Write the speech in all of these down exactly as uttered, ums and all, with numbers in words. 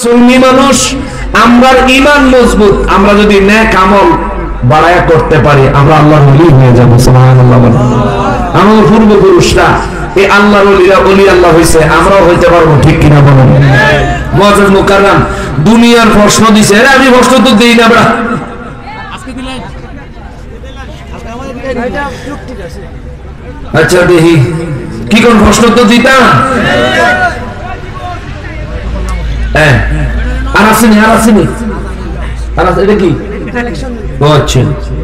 সুন্নি মানুষ, আমরা ঈমান মজবুত, আমরা যদি নেক আমল বাড়ায়া করতে পারি আমরা আল্লাহর ওলি হয়ে যাব। সুবহানাল্লাহ। আমার পূর্বপুরুষরা এই আল্লাহর ওলিরা ওলি আল্লাহ হইছে, আমরাও হইতে পারবো, ঠিক কিনা বলেন? মুআজ্জাজ মুকাররম দুনিয়ার প্রশ্ন দিছে, আরে আমি প্রশ্ন তো দেই না বড়া, আজকে দিলেন আচ্ছা দেখি কি কোন প্রশ্ন তো দিতাম। হ্যাঁ আর আসেনি আর আসেনি আর এটা কি? ও আচ্ছা,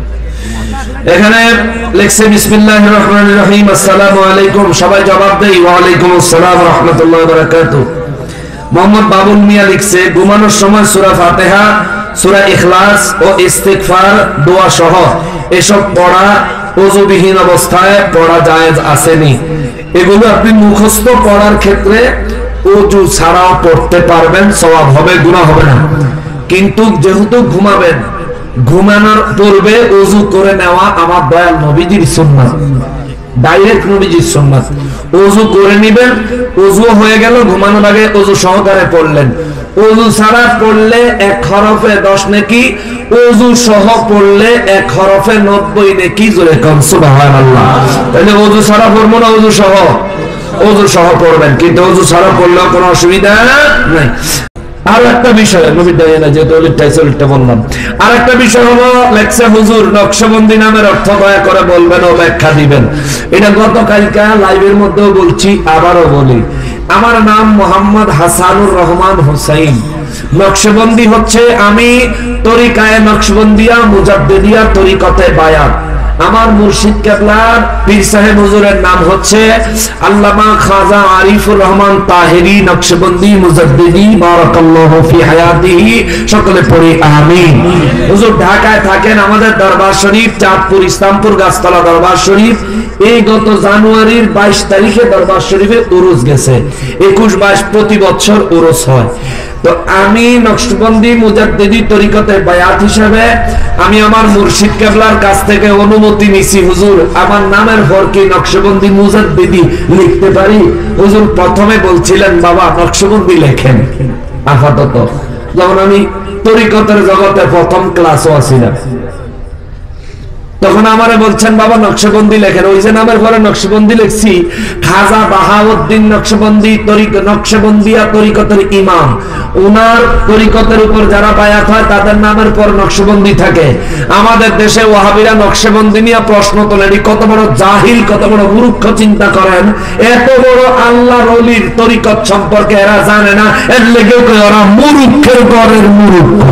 এখানে লেখছে বিসমিল্লাহির রহমানির রহিম, আসসালামু আলাইকুম। সবাই জবাব দেই ওয়া আলাইকুম আসসালাম ওয়া রাহমাতুল্লাহি ওয়া বারাকাতুহু। মোহাম্মদ বাবুল মিয়া লিখছে ঘুমানোর সময় সূরা ফাতিহা, সূরা ইখলাস ও ইস্তিগফার দোয়া সহ এসব পড়া ওযুবিহীন অবস্থায় পড়া জায়েজ আসেনি? এগুলো আপনি মুখস্থ পড়ার ক্ষেত্রে ওযু ছাড়াও পড়তে পারবেন, সওয়াব হবে, গুনাহ হবে না। কিন্তু যেহেতু ঘুমাবেন, ঘুমানোর পূর্বে ওযু করে নেওয়া আমার দয়াল নবীজির সুন্নাত, ডাইরেক্ট নবীজির সুন্নাত। ওযু করে নেবেন, ওযু হয়ে গেল, ঘুমানোর আগে ওযু সহকারে পড়লেন। ওযু ছাড়া পড়লে এক হরফে দশ নেকি, ওযু সহ পড়লে এক হরফে নব্বই নেকি। জোরে কোন সুবহানাল্লাহ। তাহলে ওযু ছাড়া পড়বো না ওযু সহ? ওযু সহ পড়বেন, কিন্তু ওযু ছাড়া পড়লেও কোনো অসুবিধা নাই। আর একটা বিষয় নবী দাঁড়িয়ে না, যেহেতু ওলিটা বললাম, আর একটা বিষয় হলো লেখছে হুজুর নকশবন্দি নামের অর্থ দয়া করে বলবেন ও ব্যাখ্যা দিবেন। এটা গতকালকা লাইভের মধ্যেও বলছি, আবারও বলি, আমার নাম মোহাম্মদ হাসানুর রহমান হুসাইন। নকশবন্দি হচ্ছে আমি তরিকায়ে নকশবন্দিয়া মুজাদ্দিদিয়া তরিকতে বায়াত। আমার মুর্শিদ কেবলার পীর সাহেব হুজুরের নাম হচ্ছে আল্লামা খাজা আরিফুর রহমান তাহেরি নকশবন্দি মুজাদ্দিদি বারাকাল্লাহু ফি হায়াতিহি। সকলে পড়ি আমিন। হুজুর ঢাকায় থাকেন, আমাদের দরবার শরীফ চাঁদপুর ইসলামপুর গাছতলা দরবার শরীফ। এই গত জানুয়ারির বাইশ তারিখে দরবার শরীফে উরুস গেছে, একুশ বাইশ প্রতি বছর উরুস হয়। তো আমি নকশবন্দি মুজাদ্দিদি তরিকতে বায়াত হিসেবে আমি আমার মুর্শিদ কেবলার কাছ থেকে অনুমতি নিছি, হুজুর আমার নামের পর কি নকশবন্দি মুজাদ্দিদি লিখতে পারি? হুজুর প্রথমে বলছিলেন বাবা নকশবন্দি লেখেন আপাতত, যখন আমি তরিকতের জগতে প্রথম ক্লাসও আছিলাম তখন আমারে বলছেন বাবা নকশবন্দি লেখেন। ওই যে নামের পরে নকশবন্দি লিখছি, খাজা বাহাউদ্দিন নকশবন্দি তরিক নকশবন্দিয়া তরিকতের ইমাম, ওনার তরিকতের উপর যারা বায়াত হয় তাদের নামের পর নকশবন্দি থাকে। আমাদের দেশে ওয়াহাবিরা নকশবন্দি নিয়ে প্রশ্ন তোলেন, কত বড় জাহিল, কত বড় মূর্খ চিন্তা করেন। এত বড় আল্লাহর ওলির তরিকত সম্পর্কে এরা জানে না, এর লেগে ওরা মূর্খের ঘরের মূর্খ।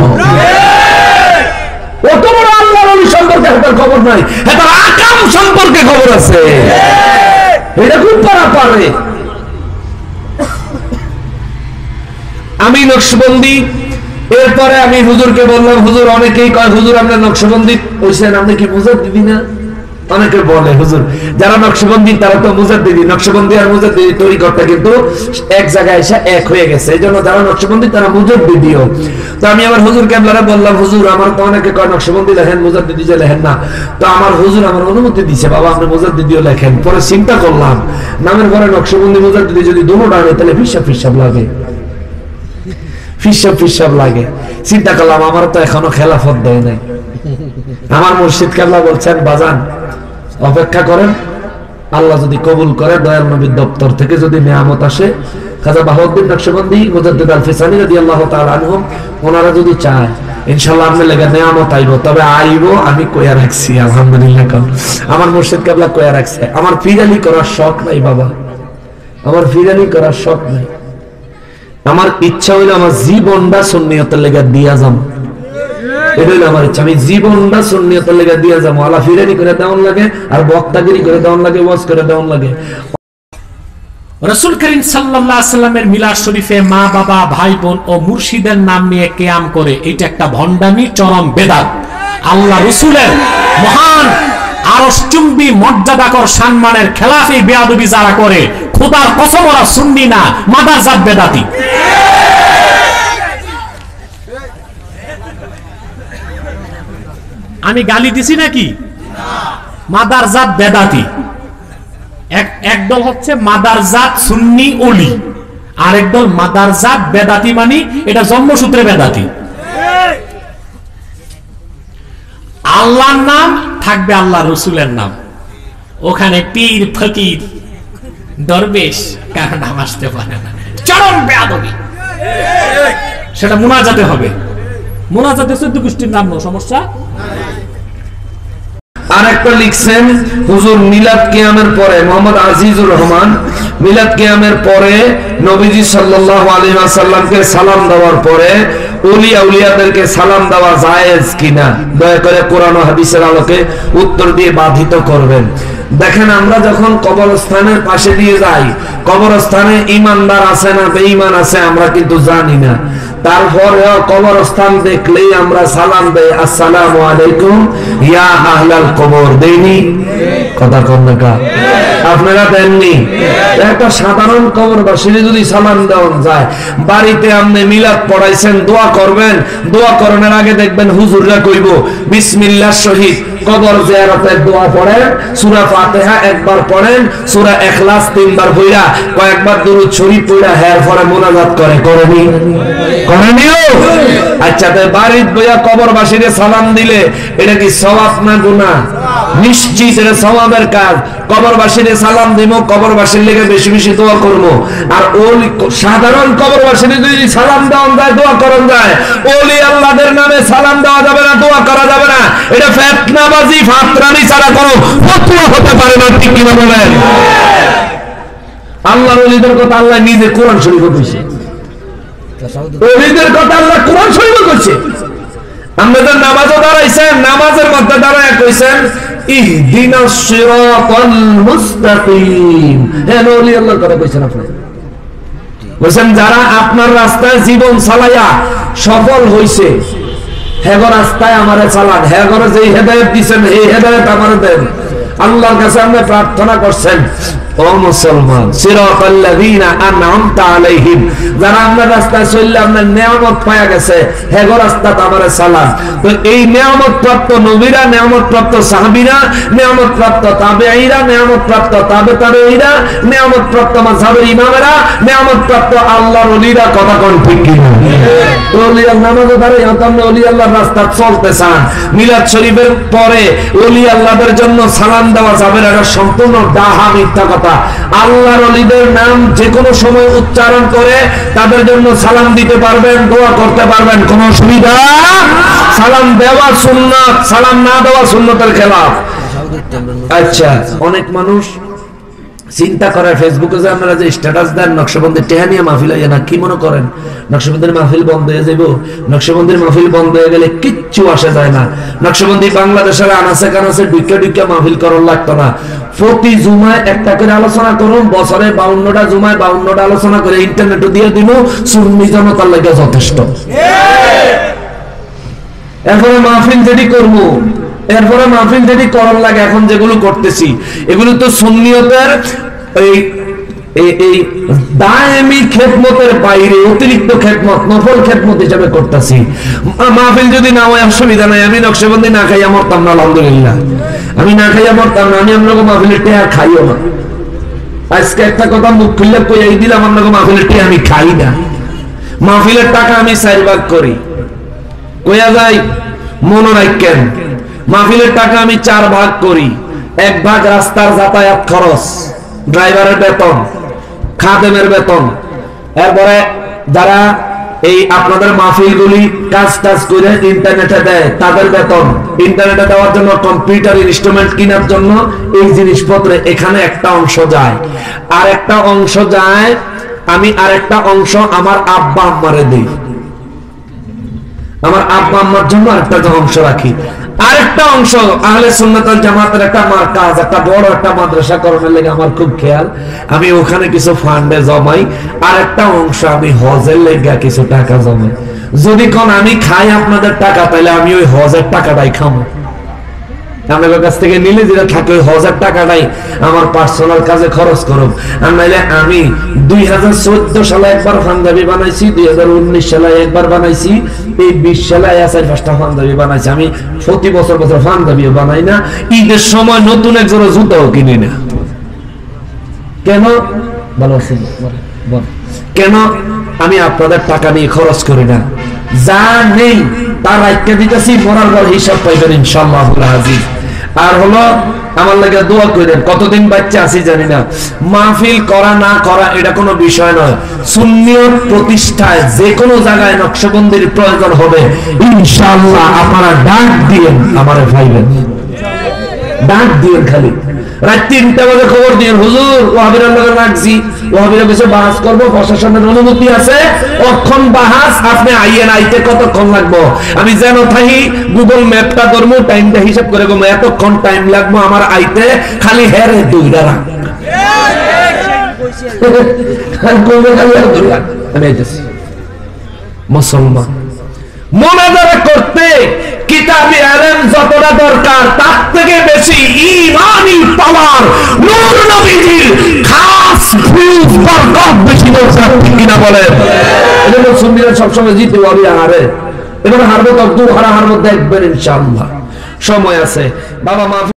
কত বড় আল্লাহর ওলি সম্পর্কে তার খবর নাই, তার আকাম সম্পর্কে খবর আছে, এটা খুব পারা পারে। আমি নকশবন্দি, এরপরে আমি হুজুরকে বললাম, হুজুর অনেকেই কয় হুজুর আপনি নকশবন্দি হইছেন, আপনি কি মুজাদ্দিদি না? অনেকে বলে হুজুর যারা নকশবন্দি তারা তো মুজাদ্দিদি, নকশবন্দি আর মুজাদ্দিদি তরিকতটা কিন্তু এক জায়গায় এসে এক হয়ে গেছে, এই জন্য যারা নকশবন্দি তারা মুজাদ্দিদিও। তো আমি আমার হুজুর কেবলারে বললাম, হুজুর আমার তো অনেকে কয় নকশবন্দি লেখেন মুজাদ্দিদি যে লেখেন না, তো আমার হুজুর আমার অনুমতি দিছে বাবা আপনি মুজাদ্দিদিও লেখেন। পরে চিন্তা করলাম নামের পরে নকশবন্দি মুজাদ্দিদি যদি দুটোটা আনে তাহলে ফিসাব ফিসাব লাগে, ফিসাব ফিসাব লাগে। চিন্তা করলাম আমার তো এখনো খেলাফত দেয় নাই। আমার মুর্শিদ কেবলা বলছেন বাজান অপেক্ষা করেন, আল্লাহ যদি কবুল করে দয়াল নবীর দপ্তর থেকে যদি নিয়ামত আসে, খাজা বাহাউদ্দিন নকশবন্দি মুজাদ্দিদ আল ফিসানি রাদিয়াল্লাহু তাআলা আনহুম ওনারা যদি চায় ইনশাআল্লাহ আপনি লেগে নিয়ামত আইব, তবে আইব আমি কইয়া রাখছি আলহামদুলিল্লাহ। আমার মুর্শিদ কেবলা কইয়া রাখছে, আমার ফিরালি করার শখ নাই বাবা, আমার ফিরালি করার শখ নাই। আমার ইচ্ছা হইলো আমার জীবনটা সুন্নিয়তের লেগে দিয়া যাম, এটাই আমার ইচ্ছা। আমি জীবনটা সুন্নিয়তের লেগে দিয়া যাবো, আলা ফিরানি করে দেওয়ান লাগে আর বক্তাগিরি করে দেওয়ান লাগে, ওয়াজ করে দেওয়ান লাগে। রাসূল করিম সাল্লাল্লাহু আলাইহি সাল্লামের মিলাদ শরীফে মা বাবা ভাই বোন ও মুর্শিদের নাম নিয়ে কিয়াম করে, এটা একটা ভণ্ডামি, চরম বেদাত। আল্লাহ রাসূলের মহান আরশচুম্বী মর্যাদাকর সম্মানের খেলাফি বেয়াদবি যারা করে, খোদার কসম ওরা সুন্নি না, মাদারজাত বেদাতি। আমি গালি দিছি নাকি? মাদারজাত বেদাতি। একদল হচ্ছে মাদারজাত সুন্নি ওলি, আরেক দল মাদারজাত বেদাতি মানি, এটা জন্মসূত্রে বেদাতি। আল্লাহর নাম থাকবে আল্লাহ রসুলের নাম, ওখানে পীর ফকির দরবেশ কারো নাম আসতে পারে না, চরম বেয়াদবি। সেটা মুনাজাতে হবে, মুনাজাতে চোদ্দ গোষ্ঠীর নাম, সমস্যা। আরেকটা লিখছেন, হুজুর মিলাদ কিয়ামের পরে, মোহাম্মদ আজিজুর রহমান, মিলাদ কিয়ামের পরে নবীজি সাল্লাল্লাহু আলাইহি ওয়াসাল্লামকে সালাম দেওয়ার পরে ওলিয়া উলিয়াদেরকে সালাম দেওয়া জায়েজ কিনা দয়া করে কোরআন ও হাদিসের আলোকে উত্তর দিয়ে বাধিত করবেন। দেখেন, আমরা যখন কবরস্থানের পাশে দিয়ে যাই, কবরস্থানে ইমানদার আছে না বেঈমান আছে আমরা কিন্তু জানি না, তারপরেও কবরস্থান দেখলেই আমরা সালাম দেই, আসসালামু আলাইকুম ইয়া আহলাল কবর। দেইনি? কথা কন না কা? আপনারা দেননি? একটা সাধারণ কবরবাসীর যদি সালাম দেওয়া যায়, বাড়িতে আপনি মিলাদ পড়াইছেন, দোয়া করবেন, দোয়া করার আগে দেখবেন হুজুররা কইব বিসমিল্লাহ শহীদ কবর জিয়ারতের দোয়া পড়েন, সূরা ফাতিহা একবার পড়েন, সূরা ইখলাস তিনবার পড়া, কয়েকবার দুরূদ শরীফ পড়া, এর পরে মুনাজাত করে। করেনি? করেনিও? আচ্ছা, তো বাড়িতে বইয়া কবরবাসীরে সালাম দিলে এটা কি সওয়াব না গুনাহ? নিশ্চিত এটা সওয়াবের কাজ। কবরবাসীরে সালাম দিব, কবরবাসীর লেগে বেশি বেশি দোয়া করব। আর ওই সাধারণ কবরবাসীরে যদি সালাম দেওয়া যায়, দোয়া করা যায়, ওলি আল্লাহদের নামে সালাম দেওয়া যাবে না, দোয়া করা যাবে না। এটা ফিতনাবাজি ফাতরানি ছাড়া কোনো ফতোয়া হতে পারে না। ঠিক কি না বলেন? আল্লাহর ওলিদের কথা আল্লাহ নিজে কোরআন শরীফে কইছে, ওলিদের কথা আল্লাহ কোরআন শরীফে কইছে। আমাদের নামাজও দাঁড়াইছেন, নামাজের মধ্যে দাঁড়ায় কইছেন ইহদিনাস সিরাতাল মুস্তাকিম। হ্যাঁ, ওলি আল্লাহর কথা কইছেন আপনি। বলেন যারা আপনার রাস্তায় জীবন চালাইয়া সফল হইছে, হেগো রাস্তায় আমারে চালান, হেগো যে হেদায়েত দিবেন এই হেদায়েত আমারে দেন। আল্লাহর কাছে আপনি প্রার্থনা করছেন, ও মুসলমান, সিরাতাল্লাযীনা আন'আমতা আলাইহিম, যারা আপনার রাস্তায় চললে আপনার নিয়ামত পায়া গেছে, হেগো রাস্তা আমারে চালান। তো এই নিয়ামত প্রাপ্ত নবীরা, নিয়ামত প্রাপ্ত সাহাবীরা, নিয়ামত প্রাপ্ত তাবেঈরা, নিয়ামত প্রাপ্ত তাবে তাবেঈরা, নিয়ামত প্রাপ্ত মাযহাবের ইমামেরা, নিয়ামত প্রাপ্ত আল্লাহর ওলিরা। কথা কোন ঠিক কি না? ওলি আল্লাহ নামাজে দাঁড়িয়ে আপনি ওলি আল্লাহর রাস্তা চলতে চান, মিলাদ শরীফের পরে ওলি আল্লাহদের জন্য সালাম দেওয়া যাবে না, এটা সম্পূর্ণ ডাহা মিথ্যা কথা। আল্লাহর ওলিদের নাম যে কোনো সময় উচ্চারণ করে তাদের জন্য সালাম দিতে পারবেন, দোয়া করতে পারবেন, কোনো অসুবিধা। সালাম দেওয়া সুন্নাত, সালাম না দেওয়া সুন্নতের খেলাফ। আচ্ছা, অনেক মানুষ চিন্তা করে ফেসবুকে যে আপনারা যে স্ট্যাটাস দেন নকশবন্দির টেহানিয়া মাহফিল হয় না, কি মনে করেন নকশবন্দির মাহফিল বন্ধ হয়ে যাব? নকশবন্দির মাহফিল বন্ধ হয়ে গেলে কিচ্ছু আসে যায় না। নকশবন্দি বাংলাদেশের আনাচে কানাচে ডুইকা ডুইকা মাহফিল করার লাগতো না। প্রতি জুমায় একটা করে আলোচনা করুন, বছরে বাউন্নটা জুমায় বাউন্নটা আলোচনা করে ইন্টারনেটও দিয়ে দিব, সুন্নি জনতার লাগে যথেষ্ট। এরপরে মাহফিল যেটি করবো, এরপরে মাহফিল যেটি করার লাগে, এখন যেগুলো করতেছি এগুলো তো সুন্নিয়তের এই এই দায়েমি খেদমতের বাইরে অতিরিক্ত খেদমত, নফল খেদমত হিসাবে করতেছি। মাহফিল যদি না হয় অসুবিধা নাই, আমি নকশবন্দি না খাইয়া মরতাম না, আলহামদুলিল্লাহ আমি না খাইয়া মরতাম না। আমি আপনাকে মাহফিলের টেহা খাইও না। আজকে একটা কথা মুখ খুললে কই দিলাম, আপনাকে মাহফিলের টেহা আমি খাই না। মাহফিলের টাকা আমি চার ভাগ করি, কইয়া যাই মনে রাখেন। মাহফিলের টাকা আমি চার ভাগ করি। এক ভাগ রাস্তার যাতায়াত খরচ, ড্রাইভারের বেতন, খাদেমের বেতন, এরপরে যারা এই আপনাদের মাহফিলগুলি কাজ টাজ করে ইন্টারনেটে দেয় তাদের বেতন, ইন্টারনেটে দেওয়ার জন্য কম্পিউটার ইনস্ট্রুমেন্ট কেনার জন্য এই জিনিসপত্রে এখানে একটা অংশ যায়। আর একটা অংশ যায়, আমি আরেকটা অংশ আমার আব্বা আম্মারে দিই, আমার আব্বা আম্মার জন্য আরেকটা অংশ রাখি। আরেকটা অংশ আহলে সুন্নাত ওয়াল জামাতের একটা মার্কাজ, একটা বড় একটা মাদ্রাসা করার লেগে আমার খুব খেয়াল, আমি ওখানে কিছু ফান্ডে জমাই। আরেকটা অংশ আমি হজের লেগে কিছু টাকা জমাই। যদি কোন আমি খাই আপনাদের টাকা, তাহলে আমি ওই হজের টাকাটাই খাবো। আপনাদের কাছ থেকে নিলে যেটা থাকে ওই হজের টাকাটাই আমার পার্সোনাল কাজে খরচ করব। আর নাইলে আমি দুই হাজার চোদ্দ সালে একবার পাঞ্জাবি বানাইছি, দুই হাজার উনিশ সালে একবার বানাইছি, এই বিশ সালে চার পাঁচটা পাঞ্জাবি বানাইছি। আমি প্রতি বছর বছর পাঞ্জাবিও বানাই না, ঈদের সময় নতুন এক জোড়া জুতাও কিনি না। কেন? ভালো আছেন? কেন আমি আপনাদের টাকা নিয়ে খরচ করি না, যা নেই তার রাখতে দিতেছি, মরার পর হিসাব পাইবেন ইনশাআল্লাহ আজিজ। আর হলো আমার লাগে দোয়া করেন, কতদিন বাচ্চা আছি জানি না, মাহফিল করা না করা এটা কোনো বিষয় নয়, সুন্নিয়ত প্রতিষ্ঠায় যে কোনো জায়গায় নকশবন্দির প্রয়োজন হবে ইনশাআল্লাহ আপনারা ডাক দিয়েন, আমারে ভাইবেন, ডাক দিয়েন, খালি রাত তিনটা বাজে খবর দিয়েন, হুজুর ওয়াহাবিরা লগে রাখছি, ওয়াহাবিরা বেশি বাহাস করবো, প্রশাসনের অনুমতি আছে, অক্ষণ বাহাস, আপনি আইয়েন, আইতে কতক্ষণ লাগবো, আমি যেন থাকি গুগল ম্যাপটা ধরবো, টাইমটা হিসাব করে গো এতক্ষণ টাইম লাগবো আমার আইতে, খালি হেরে দুইটা রাখ আমি আইতেছি। মুসলমান মোনাজারা করতে কিতাবি ইলম যতটা দরকার তার থেকে বেশি ঈমানি পাওয়ার নূর নবীজির খাস ফিউজ বরকত বেশি দরকার, ঠিক কিনা বলেন? এজন্য সুন্নিরা সব সময় জিতে হবে, হারে এবার হারবো, তকদুর হারা হারবো, দেখবেন ইনশাআল্লাহ। সময় আছে বাবা, মা